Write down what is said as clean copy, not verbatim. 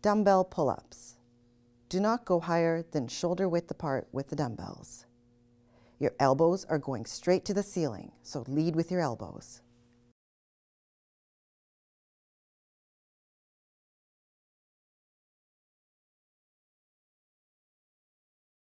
Dumbbell pull-ups. Do not go higher than shoulder width apart with the dumbbells. Your elbows are going straight to the ceiling, so lead with your elbows.